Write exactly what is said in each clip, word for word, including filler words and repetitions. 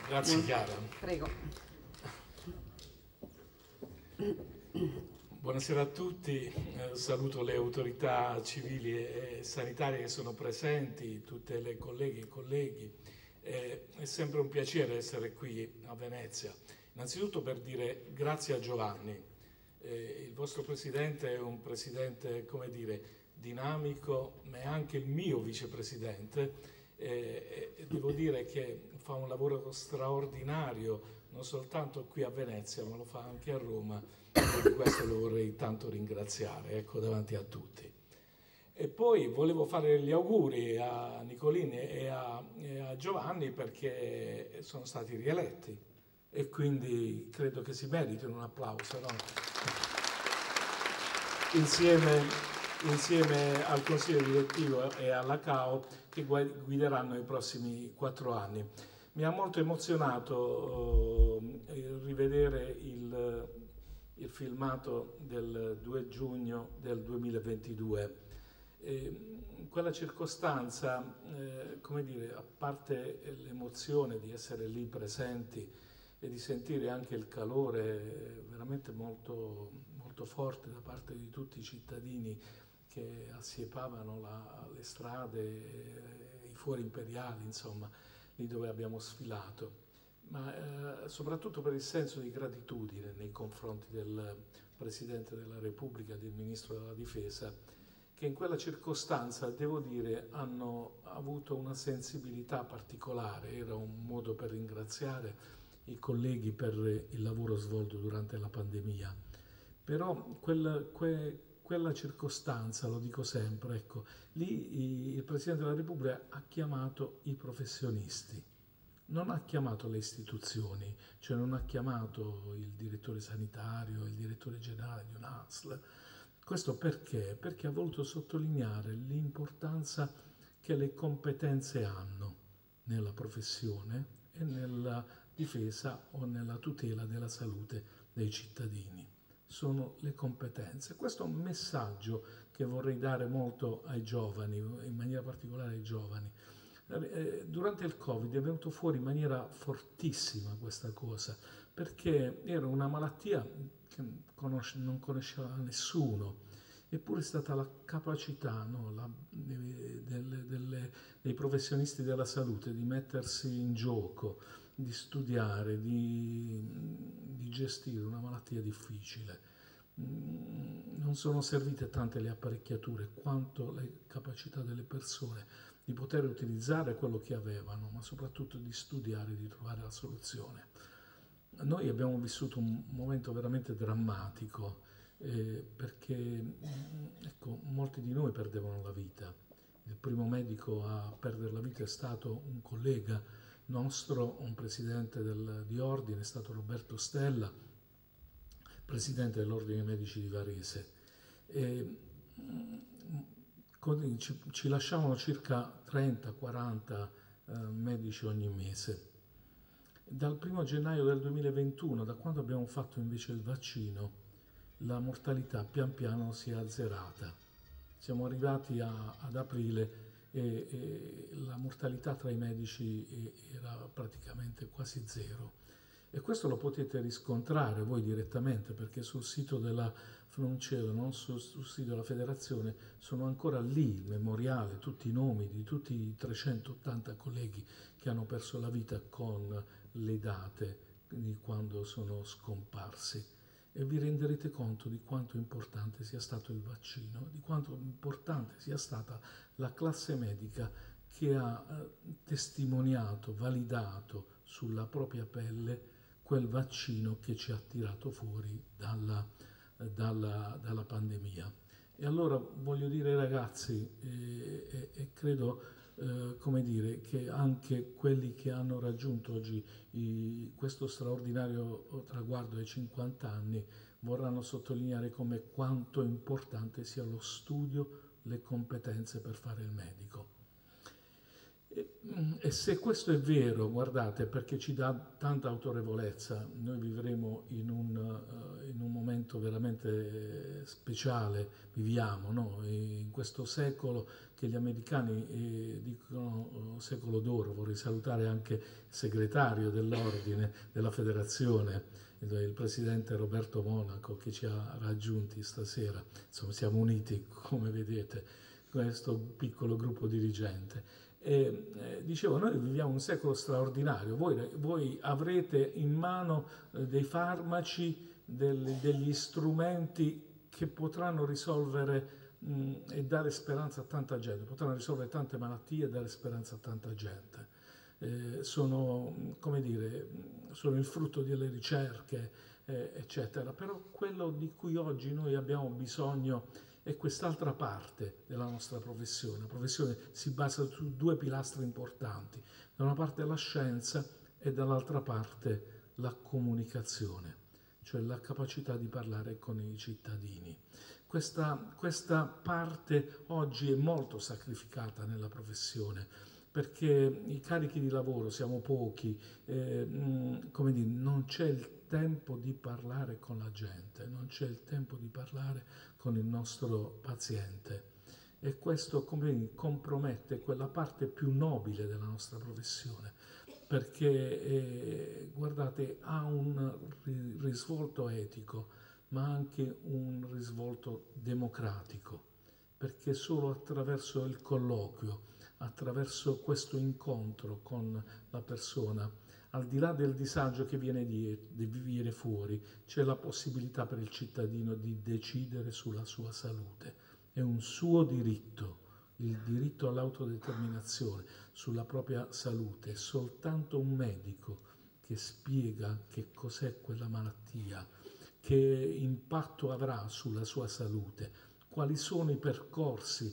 Grazie Chiara. Prego. Buonasera a tutti, eh, saluto le autorità civili e sanitarie che sono presenti, tutte le colleghe e colleghi. Eh, è sempre un piacere essere qui a Venezia. Innanzitutto per dire grazie a Giovanni. Eh, il vostro presidente è un presidente, come dire, dinamico, ma è anche il mio vicepresidente. Eh, e devo dire che fa un lavoro straordinario non soltanto qui a Venezia ma lo fa anche a Roma e di questo lo vorrei tanto ringraziare, ecco, davanti a tutti. E poi volevo fare gli auguri a Nicolini e a, e a Giovanni perché sono stati rieletti e quindi credo che si meritino un applauso, no? Insieme, insieme al Consiglio direttivo e alla C A O che guideranno i prossimi quattro anni. Mi ha molto emozionato eh, rivedere il, il filmato del due giugno del duemilaventidue. Eh, in quella circostanza, eh, come dire, a parte l'emozione di essere lì presenti e di sentire anche il calore veramente molto, molto forte da parte di tutti i cittadini che assiepavano la, le strade, eh, i fuori imperiali, insomma, lì dove abbiamo sfilato, ma eh, soprattutto per il senso di gratitudine nei confronti del Presidente della Repubblica e del Ministro della Difesa, che in quella circostanza, devo dire, hanno avuto una sensibilità particolare. Era un modo per ringraziare i colleghi per il lavoro svolto durante la pandemia. Però quel, que, quella circostanza, lo dico sempre, ecco, lì il Presidente della Repubblica ha chiamato i professionisti, non ha chiamato le istituzioni, cioè non ha chiamato il direttore sanitario, il direttore generale di un'A S L. Questo perché? Perché ha voluto sottolineare l'importanza che le competenze hanno nella professione e nella difesa o nella tutela della salute dei cittadini. Sono le competenze. Questo è un messaggio che vorrei dare molto ai giovani, in maniera particolare ai giovani. Durante il Covid è venuto fuori in maniera fortissima questa cosa, perché era una malattia che conosce, non conosceva nessuno, eppure è stata la capacità, no, la, delle, delle, dei professionisti della salute di mettersi in gioco, di studiare, di, di gestire una malattia difficile. Non sono servite tante le apparecchiature quanto le capacità delle persone di poter utilizzare quello che avevano, ma soprattutto di studiare, di trovare la soluzione. Noi abbiamo vissuto un momento veramente drammatico eh, perché ecco, molti di noi perdevano la vita. Il primo medico a perdere la vita è stato un collega nostro, un presidente del, di ordine, è stato Roberto Stella, presidente dell'Ordine Medici di Varese. E, con, ci, ci lasciavano circa trenta quaranta eh, medici ogni mese. Dal primo gennaio del duemilaventuno, da quando abbiamo fatto invece il vaccino, la mortalità pian piano si è azzerata. Siamo arrivati a, ad aprile e, e la mortalità tra i medici era praticamente quasi zero. E questo lo potete riscontrare voi direttamente, perché sul sito della Fnunceo, non sul, sul sito della Federazione, sono ancora lì il memoriale, tutti i nomi di tutti i trecentottanta colleghi che hanno perso la vita con le date di quando sono scomparsi. E vi renderete conto di quanto importante sia stato il vaccino, di quanto importante sia stata la classe medica che ha eh, testimoniato, validato sulla propria pelle quel vaccino che ci ha tirato fuori dalla, eh, dalla, dalla pandemia. E allora voglio dire ragazzi, eh, e, e credo eh, come dire, che anche quelli che hanno raggiunto oggi i, questo straordinario traguardo dei cinquanta anni vorranno sottolineare come quanto importante sia lo studio, le competenze per fare il medico. E, e se questo è vero, guardate, perché ci dà tanta autorevolezza, noi vivremo in un, uh, in un momento momento veramente speciale viviamo, no? In questo secolo che gli americani eh, dicono oh, secolo d'oro. Vorrei salutare anche il segretario dell'ordine della federazione, il, il presidente Roberto Monaco, che ci ha raggiunti stasera. Insomma, siamo uniti, come vedete, questo piccolo gruppo dirigente. E, eh, dicevo, noi viviamo un secolo straordinario. Voi, voi avrete in mano eh, dei farmaci, del, degli strumenti che potranno risolvere mh, e dare speranza a tanta gente, potranno risolvere tante malattie e dare speranza a tanta gente. Eh, sono, come dire, sono il frutto delle ricerche, eh, eccetera. Però quello di cui oggi noi abbiamo bisogno è quest'altra parte della nostra professione. La professione si basa su due pilastri importanti: da una parte la scienza e dall'altra parte la comunicazione, cioè la capacità di parlare con i cittadini. Questa, questa parte oggi è molto sacrificata nella professione, perché i carichi di lavoro siamo pochi, eh, mh, come dire, non c'è il tempo di parlare con la gente, non c'è il tempo di parlare con il nostro paziente, e questo, come dire, compromette quella parte più nobile della nostra professione, perché eh, guardate, ha un risvolto etico, ma anche un risvolto democratico, perché solo attraverso il colloquio, attraverso questo incontro con la persona, al di là del disagio che viene, di, di viene fuori, c'è la possibilità per il cittadino di decidere sulla sua salute. È un suo diritto, il diritto all'autodeterminazione sulla propria salute. Soltanto un medico che spiega che cos'è quella malattia, che impatto avrà sulla sua salute, quali sono i percorsi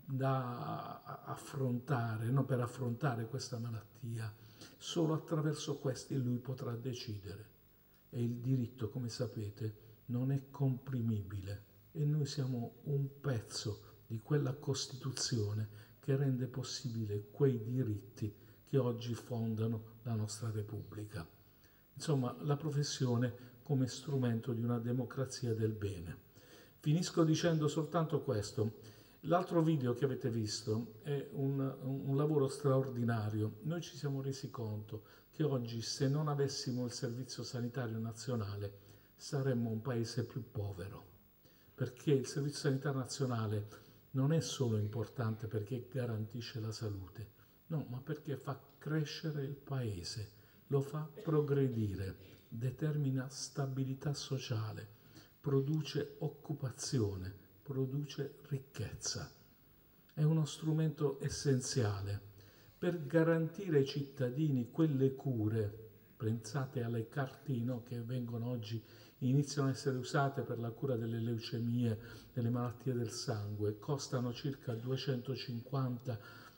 da affrontare, no, per affrontare questa malattia. Solo attraverso questi lui potrà decidere. E il diritto, come sapete, non è comprimibile, e noi siamo un pezzo di quella Costituzione che rende possibile quei diritti che oggi fondano la nostra Repubblica. Insomma, la professione come strumento di una democrazia del bene. Finisco dicendo soltanto questo. L'altro video che avete visto è un, un lavoro straordinario. Noi ci siamo resi conto che oggi, se non avessimo il Servizio Sanitario Nazionale, saremmo un paese più povero, perché il Servizio Sanitario Nazionale non è solo importante perché garantisce la salute, no, ma perché fa crescere il paese, lo fa progredire, determina stabilità sociale, produce occupazione, produce ricchezza. È uno strumento essenziale per garantire ai cittadini quelle cure. Pensate alle cartine che vengono oggi, iniziano a essere usate per la cura delle leucemie, delle malattie del sangue, costano circa duecentocinquanta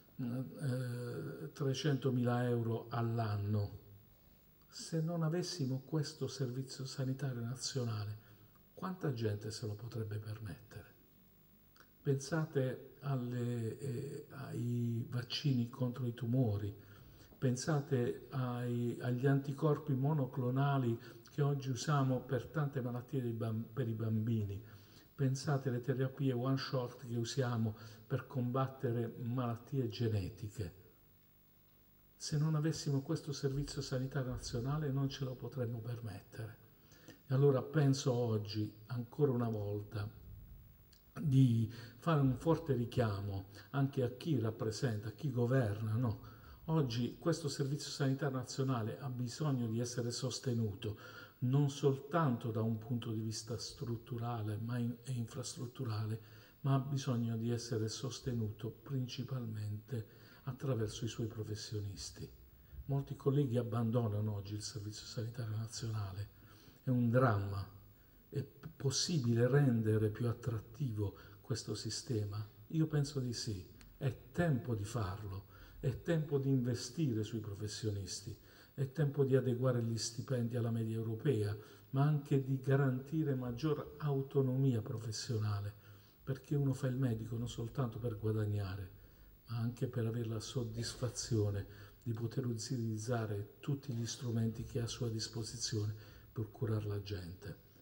trecentomila euro all'anno. Se non avessimo questo Servizio Sanitario Nazionale, quanta gente se lo potrebbe permettere? Pensate alle, eh, ai vaccini contro i tumori, pensate ai, agli anticorpi monoclonali che oggi usiamo per tante malattie dei bamb- per i bambini, pensate alle terapie one shot che usiamo per combattere malattie genetiche. Se non avessimo questo Servizio Sanitario Nazionale non ce lo potremmo permettere. E allora penso oggi, ancora una volta, di fare un forte richiamo anche a chi rappresenta, a chi governa, no? Oggi questo Servizio Sanitario Nazionale ha bisogno di essere sostenuto non soltanto da un punto di vista strutturale ma in, e infrastrutturale, ma ha bisogno di essere sostenuto principalmente attraverso i suoi professionisti. Molti colleghi abbandonano oggi il Servizio Sanitario Nazionale, è un dramma. È possibile rendere più attrattivo questo sistema? Io penso di sì, è tempo di farlo, è tempo di investire sui professionisti, è tempo di adeguare gli stipendi alla media europea, ma anche di garantire maggior autonomia professionale, perché uno fa il medico non soltanto per guadagnare, ma anche per avere la soddisfazione di poter utilizzare tutti gli strumenti che ha a sua disposizione per curare la gente.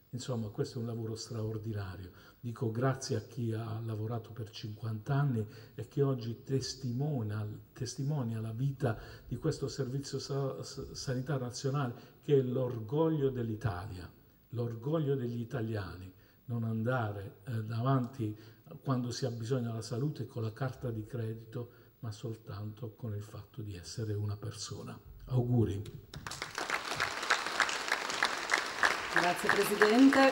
Insomma, questo è un lavoro straordinario. Dico grazie a chi ha lavorato per cinquanta anni e che oggi testimonia, testimonia la vita di questo Servizio Sanitario Nazionale, che è l'orgoglio dell'Italia, l'orgoglio degli italiani. Non andare eh, davanti quando si ha bisogno della salute con la carta di credito, ma soltanto con il fatto di essere una persona. Auguri. Grazie Presidente.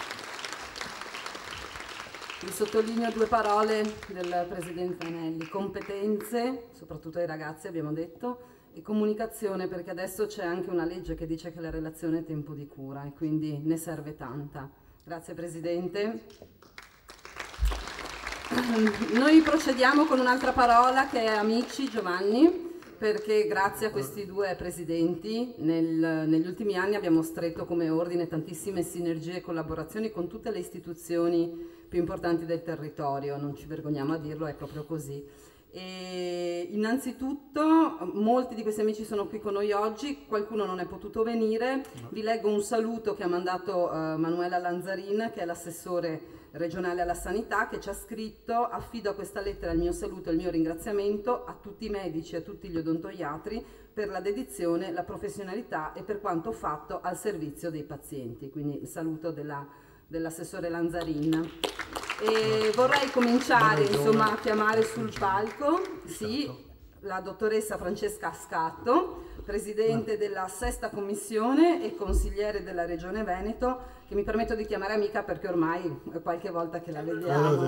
Vi sottolineo due parole del Presidente Anelli: competenze, soprattutto ai ragazzi abbiamo detto, e comunicazione, perché adesso c'è anche una legge che dice che la relazione è tempo di cura e quindi ne serve tanta. Grazie Presidente. Noi procediamo con un'altra parola che è amici, Giovanni, perché grazie a questi due presidenti nel, negli ultimi anni abbiamo stretto come ordine tantissime sinergie e collaborazioni con tutte le istituzioni più importanti del territorio, non ci vergogniamo a dirlo, è proprio così. E innanzitutto molti di questi amici sono qui con noi oggi, qualcuno non è potuto venire. Vi leggo un saluto che ha mandato uh, Manuela Lanzarin, che è l'assessore regionale alla sanità, che ci ha scritto: affido a questa lettera il mio saluto e il mio ringraziamento a tutti i medici e a tutti gli odontoiatri per la dedizione, la professionalità e per quanto fatto al servizio dei pazienti. Quindi il saluto della, dell'assessore Lanzarin. E vorrei cominciare insomma a chiamare sul palco sì, la dottoressa Francesca Scatto, presidente della sesta commissione e consigliere della Regione Veneto, che mi permetto di chiamare amica perché ormai è qualche volta che la vediamo.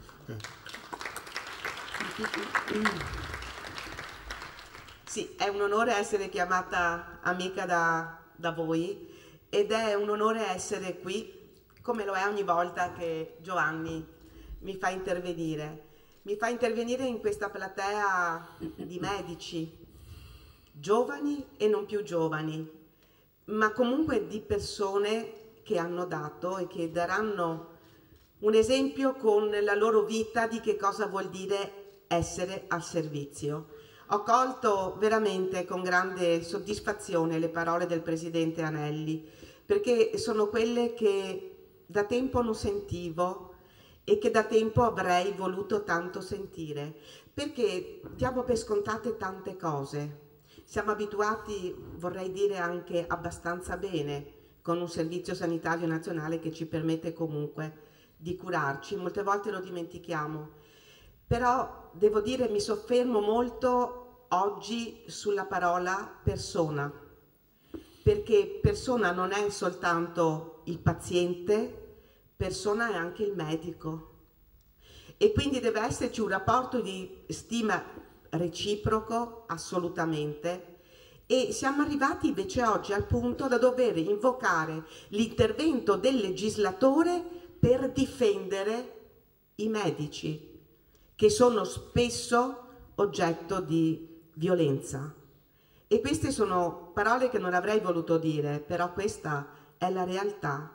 Sì, è un onore essere chiamata amica da, da voi ed è un onore essere qui, come lo è ogni volta che Giovanni mi fa intervenire. Mi fa intervenire in questa platea di medici, giovani e non più giovani, ma comunque di persone che hanno dato e che daranno un esempio con la loro vita di che cosa vuol dire essere al servizio. Ho colto veramente con grande soddisfazione le parole del Presidente Anelli, perché sono quelle che da tempo non sentivo e che da tempo avrei voluto tanto sentire, perché diamo per scontate tante cose. Siamo abituati, vorrei dire anche abbastanza bene, con un servizio sanitario nazionale che ci permette comunque di curarci, molte volte lo dimentichiamo. Però devo dire, mi soffermo molto oggi sulla parola persona, perché persona non è soltanto il paziente, persona è anche il medico, e quindi deve esserci un rapporto di stima reciproco assolutamente, e siamo arrivati invece oggi al punto da dover invocare l'intervento del legislatore per difendere i medici, che sono spesso oggetto di violenza. E queste sono parole che non avrei voluto dire, però questa è la realtà.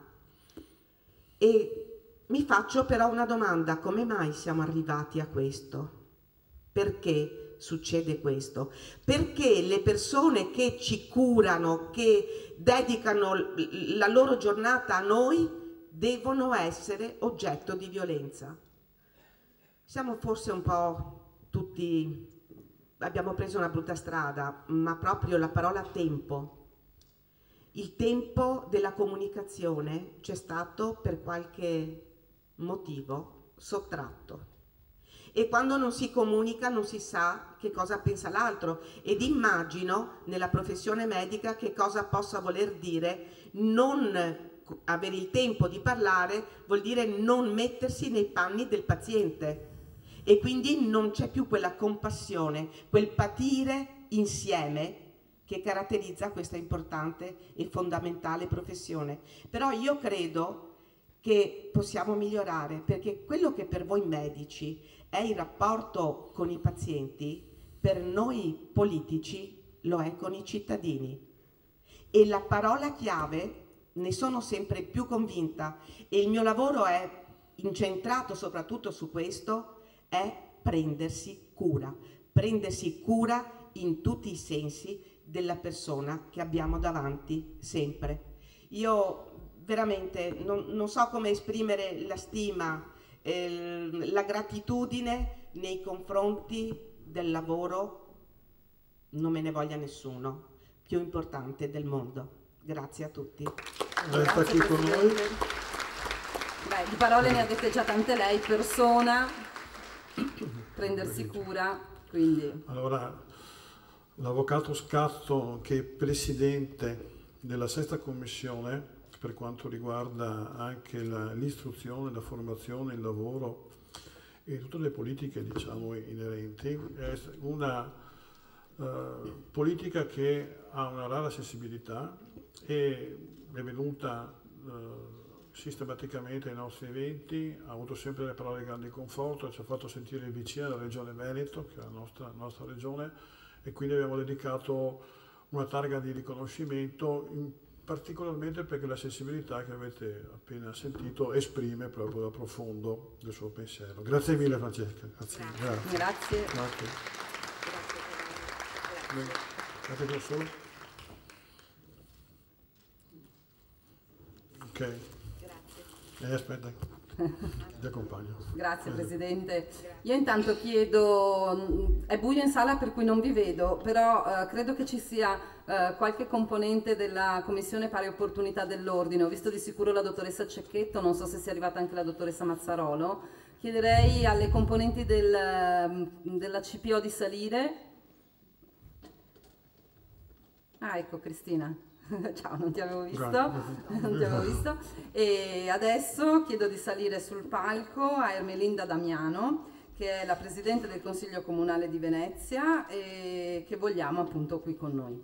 E mi faccio però una domanda: come mai siamo arrivati a questo? Perché succede questo? Perché le persone che ci curano, che dedicano la loro giornata a noi, devono essere oggetto di violenza? Siamo forse un po' tutti, abbiamo preso una brutta strada, ma proprio la parola tempo. Il tempo della comunicazione c'è stato per qualche motivo sottratto, e quando non si comunica non si sa che cosa pensa l'altro, ed immagino nella professione medica che cosa possa voler dire non avere il tempo di parlare, vuol dire non mettersi nei panni del paziente, e quindi non c'è più quella compassione, quel patire insieme che caratterizza questa importante e fondamentale professione. Però io credo che possiamo migliorare, perché quello che per voi medici è il rapporto con i pazienti, per noi politici lo è con i cittadini. E la parola chiave, ne sono sempre più convinta, e il mio lavoro è incentrato soprattutto su questo, è prendersi cura, prendersi cura in tutti i sensi della persona che abbiamo davanti sempre. Io veramente non, non so come esprimere la stima, eh, la gratitudine nei confronti del lavoro, non me ne voglia nessuno, più importante del mondo. Grazie a tutti. Grazie, qui con noi. Beh, di parole ne ha dette già tante lei, persona, prendersi cura, quindi... Allora, l'avvocato Scatto, che è presidente della sesta commissione, per quanto riguarda anche l'istruzione, la, la formazione, il lavoro e tutte le politiche, diciamo, inerenti, è una uh, politica che ha una rara sensibilità e è venuta uh, sistematicamente ai nostri eventi, ha avuto sempre le parole di grande conforto, ci ha fatto sentire vicina alla regione Veneto, che è la nostra, nostra regione, e quindi abbiamo dedicato una targa di riconoscimento, in, particolarmente perché la sensibilità che avete appena sentito esprime proprio da profondo del suo pensiero. Grazie mille Francesca. Grazie. Grazie. Grazie. Grazie. Grazie. Grazie solo. Ok. Grazie. Eh, aspetta. Ti accompagno. Grazie Presidente. Io intanto chiedo, è buio in sala per cui non vi vedo, però eh, credo che ci sia eh, qualche componente della Commissione Pari Opportunità dell'Ordine. Ho visto di sicuro la dottoressa Cecchetto, non so se sia arrivata anche la dottoressa Mazzarolo. Chiederei alle componenti del, della C P O di salire. Ah, ecco Cristina. Ciao, non ti avevo visto, non ti avevo visto. E adesso chiedo di salire sul palco a Ermelinda Damiano, che è la Presidente del Consiglio Comunale di Venezia e che vogliamo appunto qui con noi.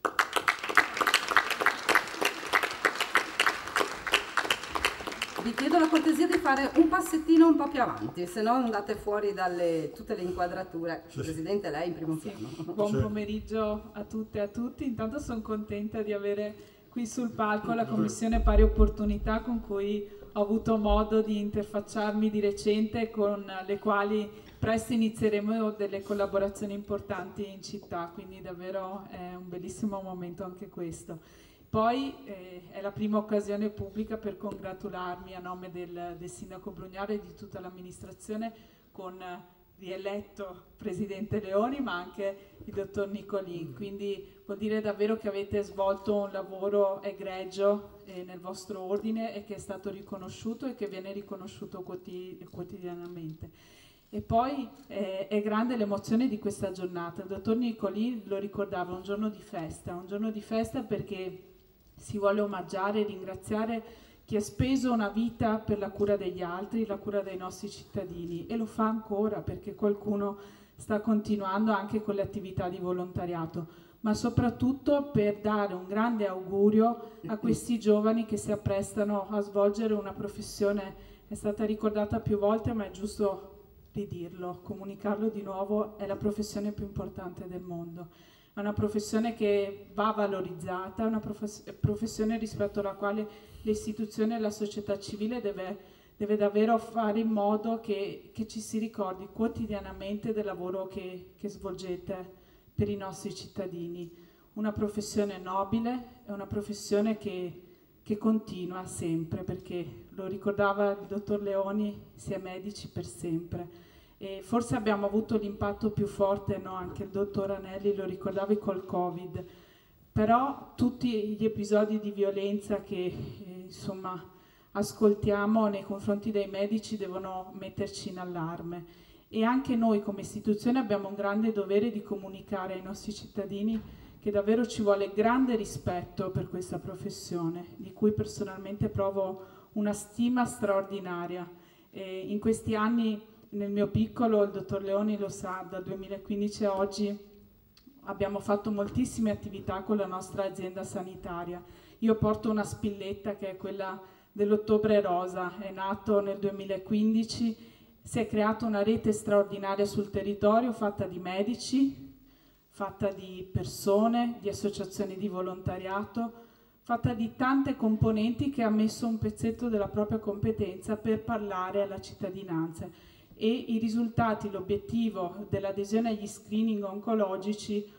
Vi chiedo la cortesia di fare un passettino un po' più avanti, se no andate fuori dalle tutte le inquadrature. Sì. Presidente, lei in primo piano. Sì. Buon sì. pomeriggio a tutte e a tutti. Intanto sono contenta di avere qui sul palco la Commissione Pari Opportunità, con cui ho avuto modo di interfacciarmi di recente, con le quali presto inizieremo delle collaborazioni importanti in città, quindi davvero è un bellissimo momento anche questo. Poi eh, è la prima occasione pubblica per congratularmi a nome del, del Sindaco Brugnaro e di tutta l'amministrazione con eh, rieletto Presidente Leoni, ma anche il Dottor Nicolin. Quindi vuol dire davvero che avete svolto un lavoro egregio eh, nel vostro ordine e che è stato riconosciuto e che viene riconosciuto quotidi- quotidianamente. E poi eh, è grande l'emozione di questa giornata. Il Dottor Nicolin lo ricordava, un giorno di festa, un giorno di festa perché si vuole omaggiare e ringraziare chi ha speso una vita per la cura degli altri, la cura dei nostri cittadini, e lo fa ancora perché qualcuno sta continuando anche con le attività di volontariato, ma soprattutto per dare un grande augurio a questi giovani che si apprestano a svolgere una professione, è stata ricordata più volte, ma è giusto ridirlo, comunicarlo di nuovo, è la professione più importante del mondo. È una professione che va valorizzata, è una professione rispetto alla quale le istituzioni e la società civile deve, deve davvero fare in modo che, che ci si ricordi quotidianamente del lavoro che, che svolgete per i nostri cittadini. Una professione nobile, è una professione che, che continua sempre, perché lo ricordava il dottor Leoni, si è medici per sempre. E forse abbiamo avuto l'impatto più forte, no? Anche il dottor Anelli lo ricordavi col Covid, però tutti gli episodi di violenza che eh, insomma ascoltiamo nei confronti dei medici devono metterci in allarme, e anche noi come istituzione abbiamo un grande dovere di comunicare ai nostri cittadini che davvero ci vuole grande rispetto per questa professione, di cui personalmente provo una stima straordinaria. E in questi anni, nel mio piccolo, il dottor Leoni lo sa, dal duemilaquindici a oggi abbiamo fatto moltissime attività con la nostra azienda sanitaria. Io porto una spilletta che è quella dell'Ottobre Rosa, è nato nel duemilaquindici, si è creata una rete straordinaria sul territorio fatta di medici, fatta di persone, di associazioni di volontariato, fatta di tante componenti che ha messo un pezzetto della propria competenza per parlare alla cittadinanza. E i risultati, l'obiettivo dell'adesione agli screening oncologici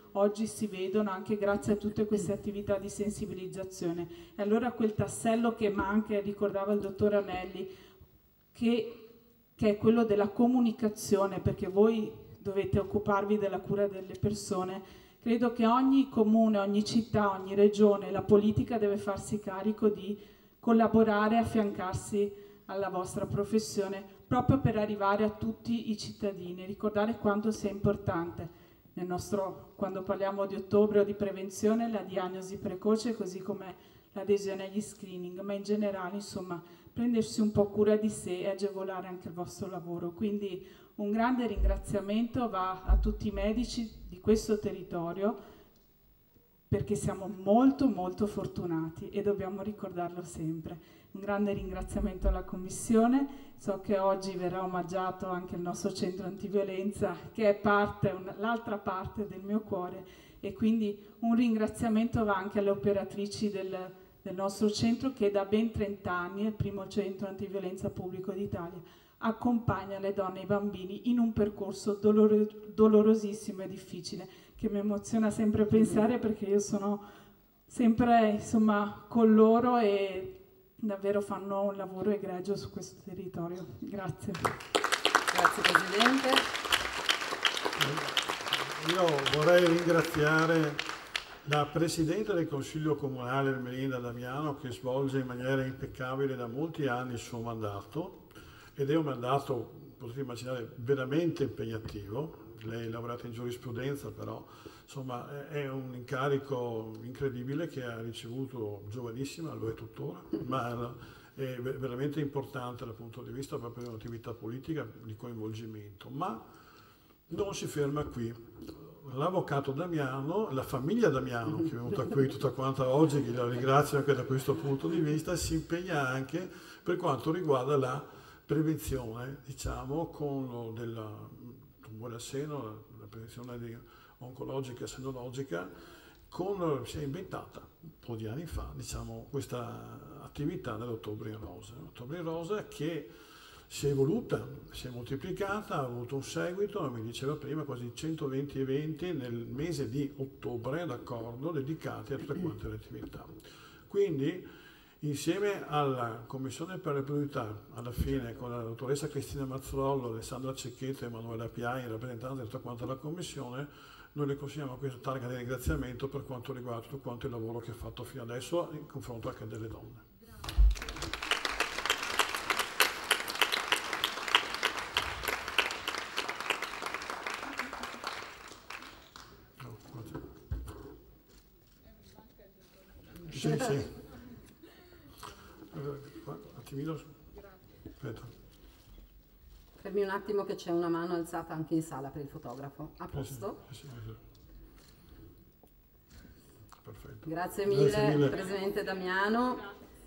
oggi si vedono anche grazie a tutte queste attività di sensibilizzazione. E allora quel tassello che manca, ricordava il dottor Anelli, che, che è quello della comunicazione, perché voi dovete occuparvi della cura delle persone. Credo che ogni comune, ogni città, ogni regione, la politica deve farsi carico di collaborare e affiancarsi alla vostra professione proprio per arrivare a tutti i cittadini, ricordare quanto sia importante nel nostro, quando parliamo di ottobre o di prevenzione, la diagnosi precoce, così come l'adesione agli screening, ma in generale, insomma, prendersi un po' cura di sé e agevolare anche il vostro lavoro. Quindi un grande ringraziamento va a tutti i medici di questo territorio, perché siamo molto molto fortunati e dobbiamo ricordarlo sempre. Un grande ringraziamento alla Commissione, so che oggi verrà omaggiato anche il nostro centro antiviolenza, che è parte, l'altra parte del mio cuore, e quindi un ringraziamento va anche alle operatrici del, del nostro centro, che da ben trenta anni è il primo centro antiviolenza pubblico d'Italia, accompagna le donne e i bambini in un percorso doloro, dolorosissimo e difficile, che mi emoziona sempre pensare, perché io sono sempre, insomma, con loro e davvero fanno un lavoro egregio su questo territorio. Grazie. Grazie Presidente. Io vorrei ringraziare la Presidente del Consiglio Comunale Ermelinda Damiano, che svolge in maniera impeccabile da molti anni il suo mandato, ed è un mandato, potete immaginare, veramente impegnativo. Lei ha lavorato in giurisprudenza, però insomma è un incarico incredibile che ha ricevuto, giovanissima, lo è tuttora, ma è veramente importante dal punto di vista proprio di un'attività politica, di coinvolgimento. Ma non si ferma qui. L'avvocato Damiano, la famiglia Damiano, che è venuta qui tutta quanta oggi, che la ringrazio anche da questo punto di vista, si impegna anche per quanto riguarda la prevenzione, diciamo, con della tumore al seno, la prevenzione di oncologica e senologica, con, si è inventata un po' di anni fa, diciamo, questa attività dell'Ottobre in Rosa. L'Ottobre in Rosa che si è evoluta, si è moltiplicata, ha avuto un seguito, mi diceva prima, quasi centoventi eventi nel mese di ottobre, d'accordo, dedicati a tutte quante le attività. Quindi, insieme alla Commissione per le priorità, alla fine con la dottoressa Cristina Mazzollo, Alessandra Cecchetto e Emanuela Piai, rappresentanti di tutta quanta la Commissione, noi le consegniamo questa targa di ringraziamento per quanto riguarda tutto quanto il lavoro che ha fatto fino adesso in confronto anche delle donne. Sì, sì. Un attimino. Aspetta. Fermi un attimo che c'è una mano alzata anche in sala per il fotografo. A posto? Sì, sì, sì. Perfetto. Grazie mille, Grazie mille. Presidente Damiano.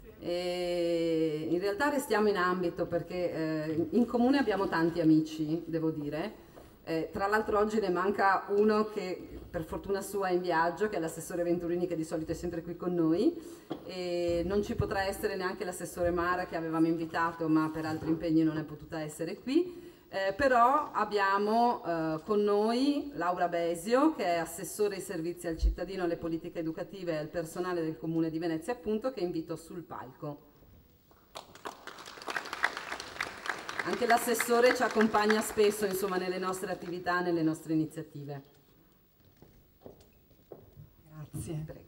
E in realtà restiamo in ambito perché eh, in comune abbiamo tanti amici, devo dire. Eh, tra l'altro oggi ne manca uno che per fortuna sua è in viaggio, che è l'assessore Venturini, che di solito è sempre qui con noi, e non ci potrà essere neanche l'assessore Mara, che avevamo invitato ma per altri impegni non è potuta essere qui. Eh, però abbiamo eh, con noi Laura Besio, che è assessore ai servizi al cittadino, alle politiche educative e al personale del Comune di Venezia, appunto, che invito sul palco. Anche l'assessore ci accompagna spesso, insomma, nelle nostre attività, nelle nostre iniziative. Grazie. Prego.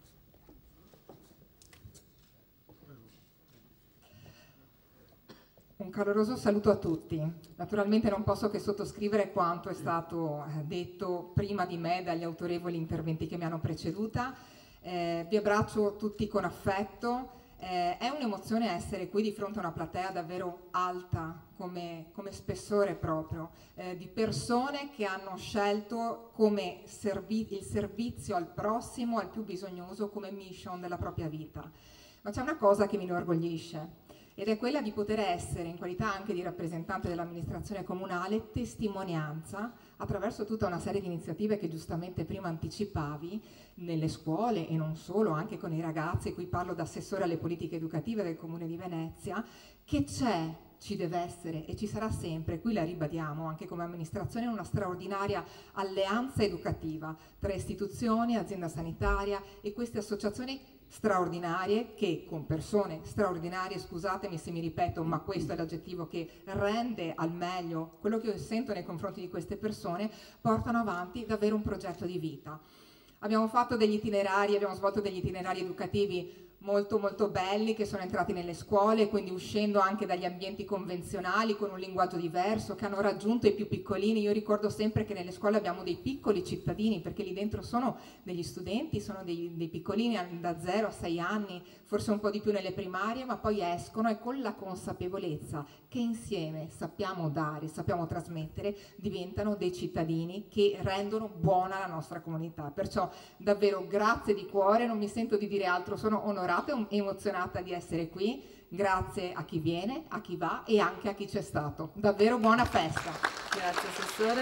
Un caloroso saluto a tutti. Naturalmente non posso che sottoscrivere quanto è stato detto prima di me dagli autorevoli interventi che mi hanno preceduta. Eh, vi abbraccio tutti con affetto. Eh, è un'emozione essere qui di fronte a una platea davvero alta come, come spessore proprio, eh, di persone che hanno scelto come servi- il servizio al prossimo, al più bisognoso, come mission della propria vita. Ma c'è una cosa che mi inorgoglisce, ed è quella di poter essere, in qualità anche di rappresentante dell'amministrazione comunale, testimonianza attraverso tutta una serie di iniziative che giustamente prima anticipavi nelle scuole e non solo, anche con i ragazzi. Qui parlo da assessore alle politiche educative del Comune di Venezia, che c'è ci deve essere e ci sarà sempre, qui la ribadiamo anche come amministrazione, una straordinaria alleanza educativa tra istituzioni, azienda sanitaria e queste associazioni straordinarie che con persone straordinarie, scusatemi se mi ripeto, ma questo è l'aggettivo che rende al meglio quello che io sento nei confronti di queste persone, portano avanti davvero un progetto di vita. Abbiamo fatto degli itinerari, abbiamo svolto degli itinerari educativi molto molto belli che sono entrati nelle scuole, quindi uscendo anche dagli ambienti convenzionali con un linguaggio diverso, che hanno raggiunto i più piccolini. Io ricordo sempre che nelle scuole abbiamo dei piccoli cittadini, perché lì dentro sono degli studenti, sono dei, dei piccolini da zero a sei anni, forse un po' di più nelle primarie, ma poi escono e con la consapevolezza che insieme sappiamo dare, sappiamo trasmettere, diventano dei cittadini che rendono buona la nostra comunità. Perciò davvero grazie di cuore, non mi sento di dire altro, sono onorata e emozionata di essere qui, grazie a chi viene, a chi va e anche a chi c'è stato. Davvero buona festa. Grazie Assessore.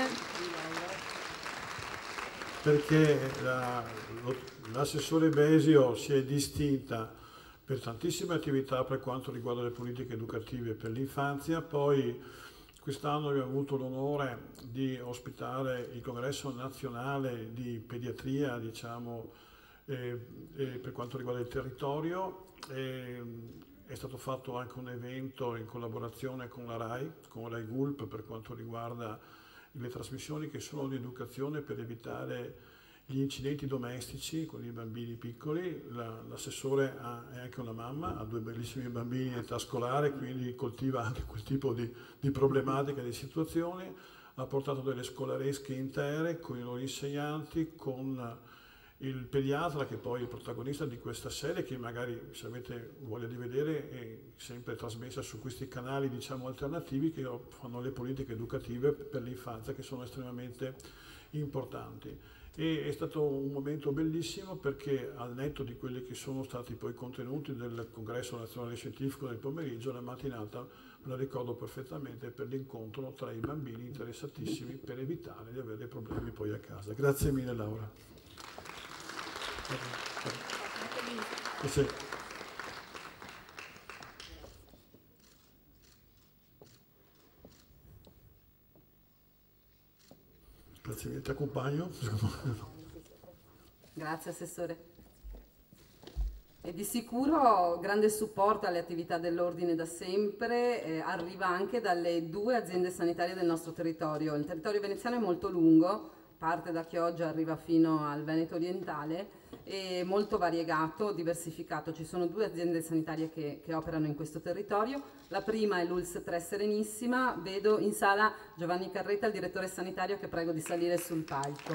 Perché la, l'assessore Besio si è distinta per tantissime attività per quanto riguarda le politiche educative per l'infanzia, poi quest'anno abbiamo avuto l'onore di ospitare il congresso nazionale di pediatria, diciamo, eh, eh, per quanto riguarda il territorio. E, è stato fatto anche un evento in collaborazione con la RAI, con Rai Gulp, per quanto riguarda le trasmissioni che sono di educazione per evitare gli incidenti domestici con i bambini piccoli. La, l'assessore ha, è anche una mamma, ha due bellissimi bambini in età scolare, quindi coltiva anche quel tipo di, di problematica, di situazioni. Ha portato delle scolaresche intere con i loro insegnanti, con il pediatra che poi è il protagonista di questa serie, che magari, se avete voglia di vedere, è sempre trasmessa su questi canali, diciamo, alternativi che fanno le politiche educative per l'infanzia, che sono estremamente importanti. E è stato un momento bellissimo perché, al netto di quelli che sono stati poi contenuti del congresso nazionale scientifico del pomeriggio, la mattinata me la ricordo perfettamente per l'incontro tra i bambini interessatissimi per evitare di avere problemi poi a casa. Grazie mille Laura. Sì. Grazie mille, ti accompagno. Grazie Assessore. E di sicuro grande supporto alle attività dell'Ordine da sempre eh, arriva anche dalle due aziende sanitarie del nostro territorio. Il territorio veneziano è molto lungo, parte da Chioggia, arriva fino al Veneto orientale, è molto variegato, diversificato. Ci sono due aziende sanitarie che, che operano in questo territorio. La prima è l'U L S tre Serenissima. Vedo in sala Giovanni Carretta, il direttore sanitario, che prego di salire sul palco.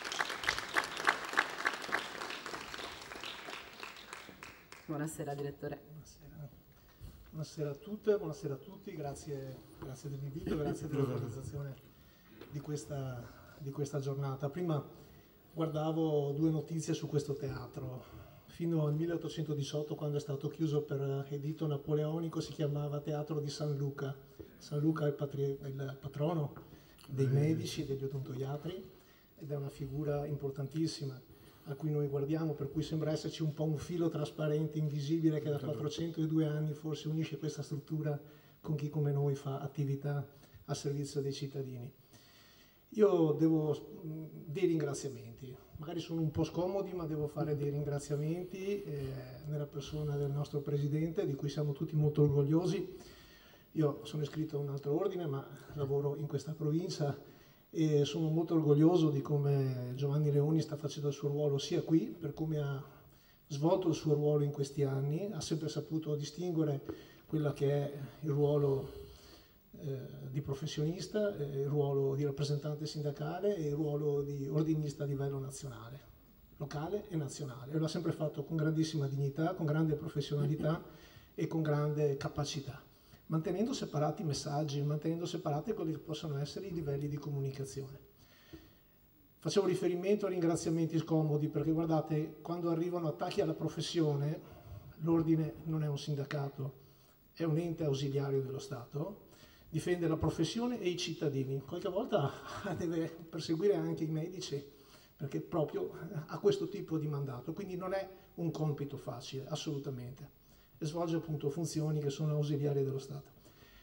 Buonasera direttore. Buonasera. Buonasera a tutte, buonasera a tutti, grazie, grazie dell'invito, grazie dell'organizzazione di questa, di questa giornata. Prima guardavo due notizie su questo teatro. Fino al milleottocentodiciotto, quando è stato chiuso per editto napoleonico, si chiamava Teatro di San Luca. San Luca è il, patri- è il patrono dei medici e degli odontoiatri ed è una figura importantissima a cui noi guardiamo, per cui sembra esserci un po' un filo trasparente, invisibile, che da quattrocentodue anni forse unisce questa struttura con chi come noi fa attività a servizio dei cittadini. Io devo dei ringraziamenti, magari sono un po' scomodi, ma devo fare dei ringraziamenti eh, nella persona del nostro Presidente, di cui siamo tutti molto orgogliosi. Io sono iscritto a un altro ordine, ma lavoro in questa provincia e sono molto orgoglioso di come Giovanni Leoni sta facendo il suo ruolo sia qui, per come ha svolto il suo ruolo in questi anni, ha sempre saputo distinguere quello che è il ruolo Eh, di professionista, eh, il ruolo di rappresentante sindacale e il ruolo di ordinista a livello nazionale, locale e nazionale. E lo ha sempre fatto con grandissima dignità, con grande professionalità e con grande capacità, mantenendo separati i messaggi, mantenendo separati quelli che possono essere i livelli di comunicazione. Facevo riferimento a ringraziamenti scomodi perché, guardate, quando arrivano attacchi alla professione, l'ordine non è un sindacato, è un ente ausiliario dello Stato, difende la professione e i cittadini. Qualche volta deve perseguire anche i medici, perché proprio ha questo tipo di mandato, quindi non è un compito facile, assolutamente, e svolge appunto funzioni che sono ausiliarie dello Stato.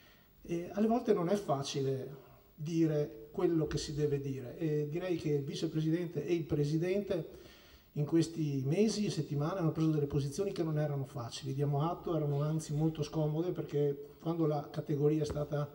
E alle volte non è facile dire quello che si deve dire e direi che il vicepresidente e il presidente in questi mesi e settimane hanno preso delle posizioni che non erano facili, diamo atto, erano anzi molto scomode, perché quando la categoria è stata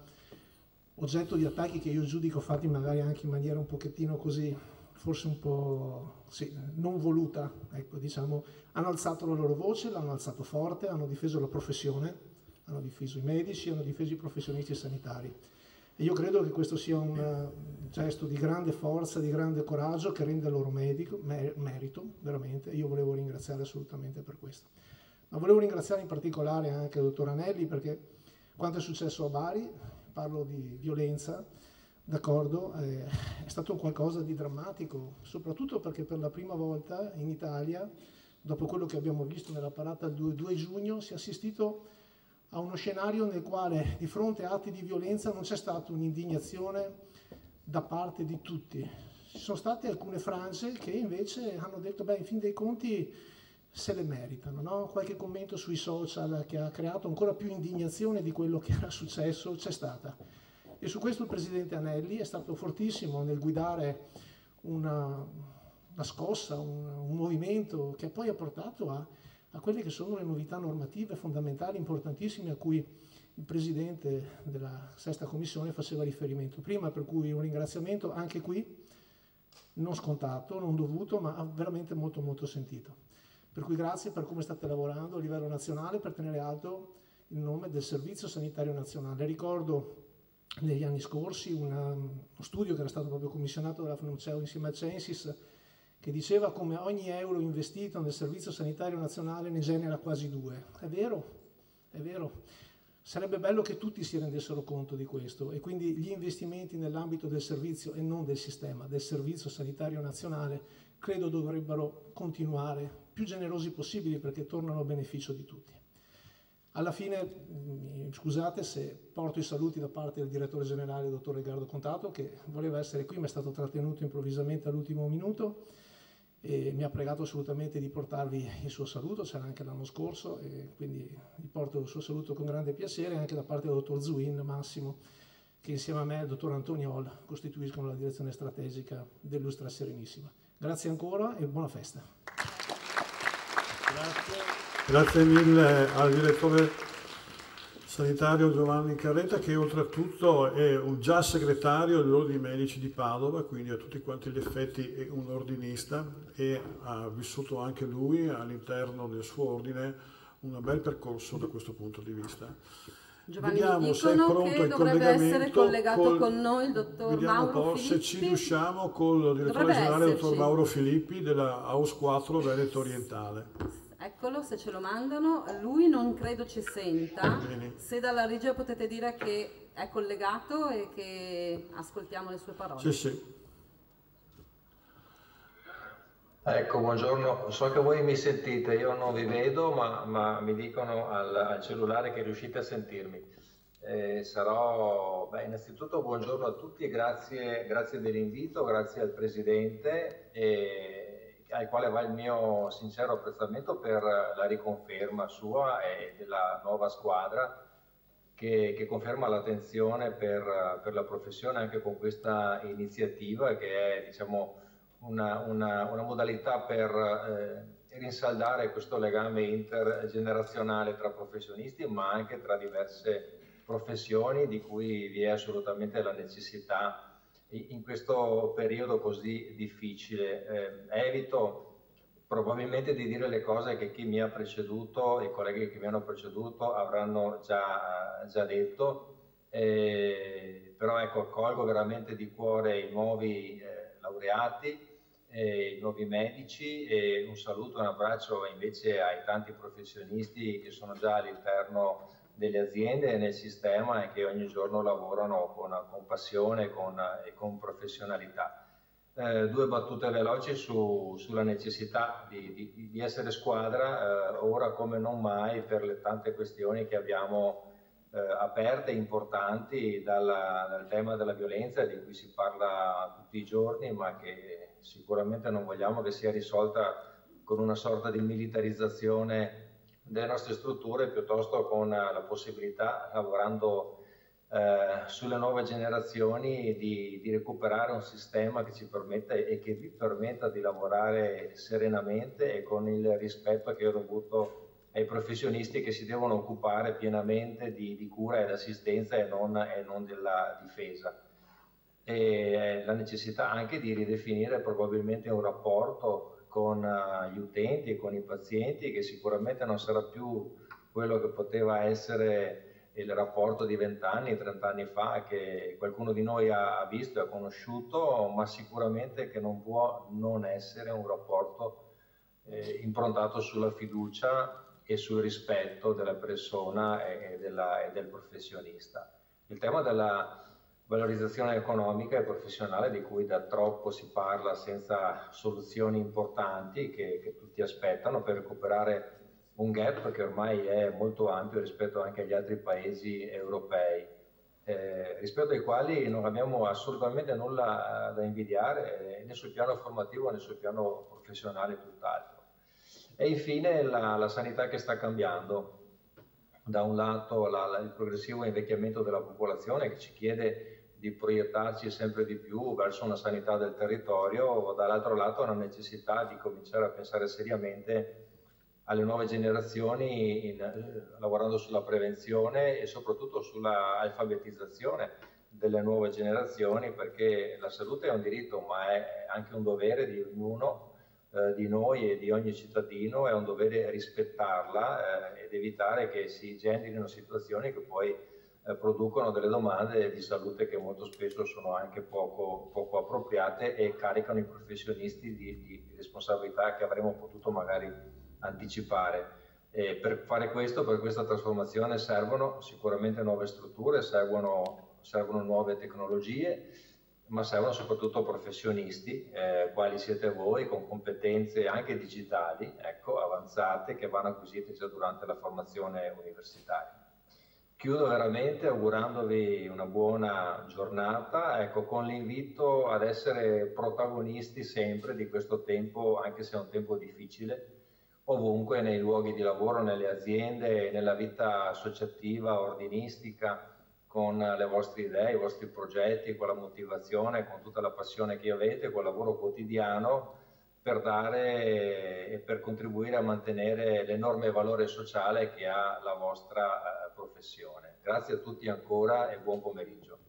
oggetto di attacchi che io giudico fatti magari anche in maniera un pochettino così, forse un po' sì, non voluta, ecco, diciamo, hanno alzato la loro voce, l'hanno alzato forte, hanno difeso la professione, hanno difeso i medici, hanno difeso i professionisti sanitari. E io credo che questo sia un gesto di grande forza, di grande coraggio che rende loro medico, mer merito, veramente. Io volevo ringraziare assolutamente per questo. Ma volevo ringraziare in particolare anche il dottor Anelli, perché quanto è successo a Bari, parlo di violenza, d'accordo, eh, è stato qualcosa di drammatico, soprattutto perché per la prima volta in Italia, dopo quello che abbiamo visto nella parata del due giugno, si è assistito a uno scenario nel quale di fronte a atti di violenza non c'è stata un'indignazione da parte di tutti. Ci sono state alcune frange che invece hanno detto, beh, in fin dei conti se le meritano, no? Qualche commento sui social che ha creato ancora più indignazione di quello che era successo c'è stata. E su questo il presidente Anelli è stato fortissimo nel guidare una, una scossa, un, un movimento che poi ha portato a a quelle che sono le novità normative fondamentali, importantissime, a cui il Presidente della Sesta Commissione faceva riferimento prima, per cui un ringraziamento anche qui, non scontato, non dovuto, ma veramente molto molto sentito. Per cui grazie per come state lavorando a livello nazionale per tenere alto il nome del Servizio Sanitario Nazionale. Ricordo negli anni scorsi una, uno studio che era stato proprio commissionato dalla Fnuceo insieme a Censis, che diceva come ogni euro investito nel Servizio Sanitario Nazionale ne genera quasi due. È vero, è vero. Sarebbe bello che tutti si rendessero conto di questo e quindi gli investimenti nell'ambito del servizio e non del sistema, del Servizio Sanitario Nazionale, credo dovrebbero continuare più generosi possibili perché tornano a beneficio di tutti. Alla fine, scusate se porto i saluti da parte del direttore generale, il dottor Edgardo Contato, che voleva essere qui ma è stato trattenuto improvvisamente all'ultimo minuto. E mi ha pregato assolutamente di portarvi il suo saluto, c'era anche l'anno scorso e quindi vi porto il suo saluto con grande piacere anche da parte del dottor Zuin Massimo, che insieme a me e il dottor Antonio Hall costituiscono la direzione strategica dell'Ustra Serenissima. Grazie ancora e buona festa. Grazie, Grazie mille al direttore sanitario Giovanni Carretta, che oltretutto è un già segretario dell'Ordine dei Medici di Padova, quindi a tutti quanti gli effetti è un ordinista e ha vissuto anche lui all'interno del suo ordine un bel percorso da questo punto di vista. Giovanni, vediamo mi se è dicono pronto che il dovrebbe essere collegato col, con noi il dottor vediamo Mauro un po' Filippi. se ci riusciamo con il direttore Dovrebbe generale, il dottor esserci. Mauro Filippi della A U S quattro Veneto Orientale. Eccolo, se ce lo mandano. Lui non credo ci senta. Bene. Se dalla regia potete dire che è collegato e che ascoltiamo le sue parole. Sì, sì. Ecco, buongiorno. So che voi mi sentite, io non vi vedo, ma, ma mi dicono al, al cellulare che riuscite a sentirmi. Eh, sarò, beh, innanzitutto buongiorno a tutti e grazie, grazie dell'invito, grazie al Presidente. E, al quale va il mio sincero apprezzamento per la riconferma sua e della nuova squadra che, che conferma l'attenzione per, per la professione anche con questa iniziativa che è, diciamo, una, una, una modalità per eh, rinsaldare questo legame intergenerazionale tra professionisti ma anche tra diverse professioni di cui vi è assolutamente la necessità in questo periodo così difficile. Eh, evito probabilmente di dire le cose che chi mi ha preceduto, i colleghi che mi hanno preceduto avranno già, già detto, eh, però ecco, accolgo veramente di cuore i nuovi eh, laureati, eh, i nuovi medici e un saluto, un abbraccio invece ai tanti professionisti che sono già all'interno delle aziende e nel sistema e che ogni giorno lavorano con, con passione con, e con professionalità. Eh, due battute veloci su, sulla necessità di, di, di essere squadra, eh, ora come non mai, per le tante questioni che abbiamo eh, aperte, importanti, dalla, dal tema della violenza di cui si parla tutti i giorni, ma che sicuramente non vogliamo che sia risolta con una sorta di militarizzazione delle nostre strutture, piuttosto con la possibilità, lavorando eh, sulle nuove generazioni di, di recuperare un sistema che ci permetta e che vi permetta di lavorare serenamente e con il rispetto che ho dovuto ai professionisti che si devono occupare pienamente di, di cura ed assistenza e non, e non della difesa. E la necessità anche di ridefinire probabilmente un rapporto con uh, gli utenti e con i pazienti che sicuramente non sarà più quello che poteva essere il rapporto di vent'anni, trent'anni fa che qualcuno di noi ha visto e ha conosciuto, ma sicuramente che non può non essere un rapporto eh, improntato sulla fiducia e sul rispetto della persona e, e, della, e del professionista. Il tema della valorizzazione economica e professionale di cui da troppo si parla senza soluzioni importanti che, che tutti aspettano per recuperare un gap che ormai è molto ampio rispetto anche agli altri paesi europei, eh, rispetto ai quali non abbiamo assolutamente nulla da invidiare eh, né sul piano formativo né sul piano professionale, tutt'altro. E infine la, la sanità che sta cambiando. Da un lato la, la, il progressivo invecchiamento della popolazione che ci chiede di proiettarci sempre di più verso una sanità del territorio, dall'altro lato la necessità di cominciare a pensare seriamente alle nuove generazioni in, eh, lavorando sulla prevenzione e soprattutto sulla alfabetizzazione delle nuove generazioni, perché la salute è un diritto ma è anche un dovere di ognuno eh, di noi e di ogni cittadino, è un dovere rispettarla eh, ed evitare che si generino situazioni che poi eh, producono delle domande di salute che molto spesso sono anche poco, poco appropriate e caricano i professionisti di, di responsabilità che avremmo potuto magari anticipare. E per fare questo, per questa trasformazione servono sicuramente nuove strutture, servono, servono nuove tecnologie, ma servono soprattutto professionisti, eh, quali siete voi, con competenze anche digitali, ecco, avanzate, che vanno acquisite già durante la formazione universitaria. Chiudo veramente augurandovi una buona giornata, ecco, con l'invito ad essere protagonisti sempre di questo tempo, anche se è un tempo difficile, ovunque nei luoghi di lavoro, nelle aziende, nella vita associativa, ordinistica, con le vostre idee, i vostri progetti, con la motivazione, con tutta la passione che avete, con il lavoro quotidiano per dare e per contribuire a mantenere l'enorme valore sociale che ha la vostra eh, professione. Grazie a tutti ancora e buon pomeriggio.